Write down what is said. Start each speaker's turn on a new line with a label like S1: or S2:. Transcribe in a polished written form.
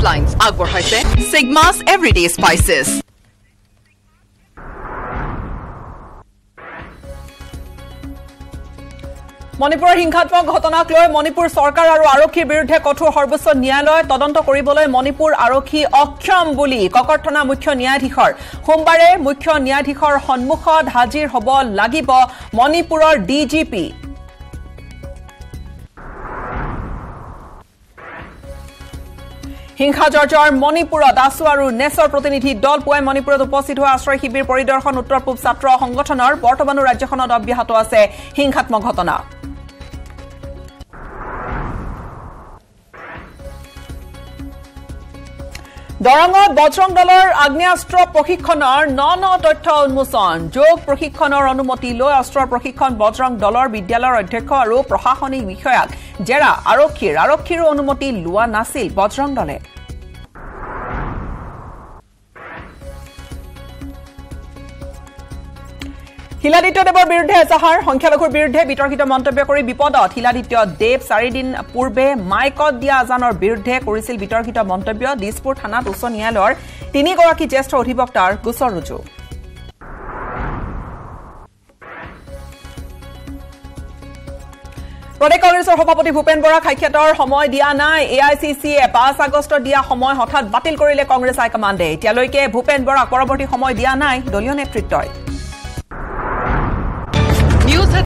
S1: Headlines আগবঢ়াইছে Sigma's Everyday Spices.
S2: মণিপুৰৰ হিংসাত্মক ঘটনাক লৈ মণিপুৰ চৰকাৰ আৰু আৰক্ষীৰ বিৰুদ্ধে কঠোৰ সৰ্বোচ্চ ন্যায়ালয় তদন্ত কৰিবলৈ মণিপুৰ আৰক্ষী অক্ষম বুলি ককৰ্থনা মুখ্য ন্যায়াধীশৰ সোমবাৰে মুখ্য ন্যায়াধীশৰ সন্মুখত হাজিৰ হ'ব লাগিব মণিপুৰৰ ডিজিপি হিংসাজৰ্জৰ মণিপুৰত আছু আৰু নেছৰ প্ৰতিনিধি দল পুৱাই মণিপুৰত উপস্থিত হোৱা আশ্ৰয় শিবিৰ পৰিদৰ্শন উত্তৰ পূব ছাত্ৰ সংগঠনৰ বৰ্তমানো ৰাজ্যখনত অব্যাহত আছে হিংসাত্মক ঘটনা দৰঙত বজৰং দলৰ আগ্নেয়াস্ত্ৰ প্ৰশিক্ষণৰ ন তথ্য উন্মোচন যোগ প্ৰশিক্ষণৰ অনুমতি লৈ অস্ত্ৰৰ প্ৰশিক্ষণ বজৰং দলৰ বিদ্যালয়ৰ অধ্যক্ষ আৰু প্ৰশাসনিক বিষয়াক জেৰা আৰক্ষীৰ অনুমতি লোৱা নাছিল বজৰং দলে হিলাদিত্য দেৱৰ বিৰুদ্ধে এজাহাৰ সংখ্যালঘুৰ বিৰুদ্ধে বিতৰ্কিত মন্তব্য কৰি বিপদত হিলাদিত্য দেৱ 4 দিন পূৰ্বে মাইকত দিয়া আজানৰ বিৰুদ্ধে কৰিছিল বিতৰ্কিত মন্তব্য দিছপুৰ থানাত উচ্চ ন্যায়ালয়ৰ 3 গৰাকী জ্যেষ্ঠ অধিবক্তাৰ গোচৰ ৰুজু প্ৰদেশ কংগ্ৰেছৰ সভাপতি ভূপেন বৰাক সাক্ষাতৰ সময় দিয়া নাই এআইচিচিয়ে 5 আগষ্ট দিয়া সময় হঠাৎ বাতিল কৰিলে কংগ্ৰেছ হাইকমাণ্ডে এতিয়ালৈকে ভূপেন বৰাক পৰৱৰ্তী সময় দিয়া নাই দলীয় নেতৃত্বই